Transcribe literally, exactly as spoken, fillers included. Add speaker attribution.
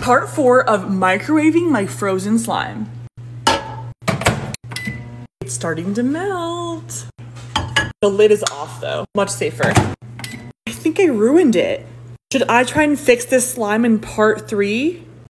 Speaker 1: Part four of microwaving my frozen slime. It's starting to melt. The lid is off though, much safer. I think I ruined it. Should I try and fix this slime in part three?